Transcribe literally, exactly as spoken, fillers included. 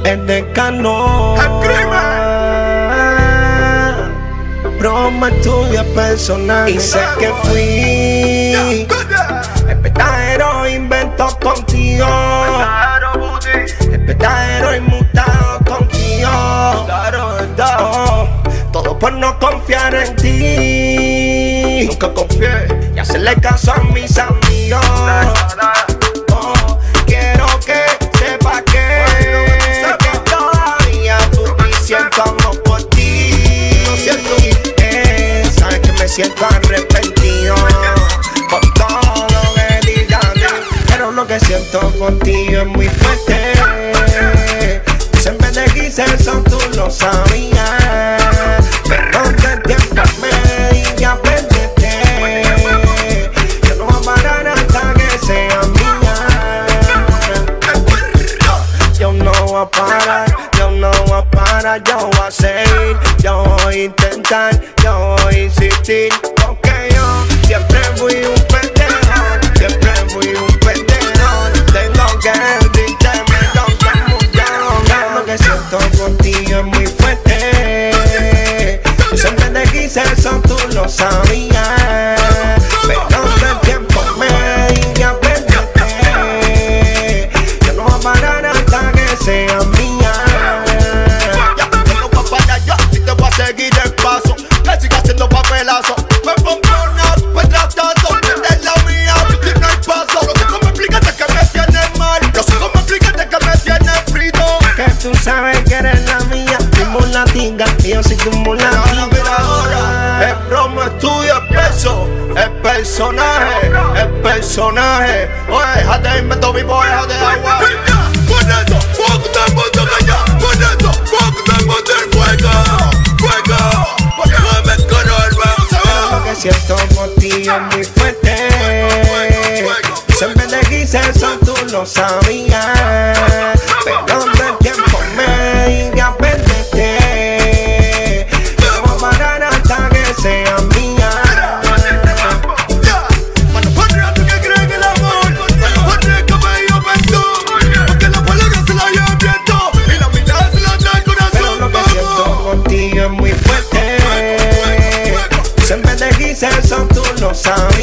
es de Cano. Broma tuya personal. Y sé que fui el verdadero invento contigo, el verdadero inmutado contigo. Oh, todo por no confiar en ti. Nunca confié y hacerle caso a mis amigos. Oh, quiero que sepa que, que todavía tú me siento amor por ti. Eh, sabes que me siento arrepentido por todo lo que digas, pero lo que siento por ti es muy fuerte. Siempre te quise, eso tú lo sabías, pero el tiempo me di a perderte. Yo no voy a parar hasta que sea mía. Yo no voy a parar, yo no voy a parar, yo voy a seguir, yo voy a intentar, yo voy a insistir, porque yo siempre fui un perdedor, siempre fui un perdedor. Tengo que decirte, me toca mucho, lo que siento por ti es muy fuerte. Yo siempre te quise, eso tú lo sabías, pero el tiempo me di a perderte. Yo no voy a parar hasta que sea mía. Ya, yo no voy a parar yo, y te voy a seguir el paso, que siga haciendo papelazo. Me pongo una petratazo, eres la mía, tú tienes el paso. No sé cómo explícate que me tienes mal, no sé cómo explícate que me tienes frito. Que tú sabes que eres la mía, mi mulatinga, y yo soy tu mulatinga. Es broma, estudio, es peso, es personaje, es personaje. Oye, déjate de invento vivo, déjate de agua. Con eso, fuego te monto allá. Con eso, fuego te monto el fuego. Fuego, porque me corro Lo que siento por ti es muy fuerte. Siempre te quise, eso tú lo sabías, pero el tiempo me di a perderte. Yo no voy a parar hasta que sea mía. Mano, ponle tú que crees en el amor. Mano, ponle que me dio perdón, porque la palabra se la lleva el viento y la mirada se la da el corazón. Pero lo que siento por ti es muy fuerte. Siempre te quise, eso tú lo sabes.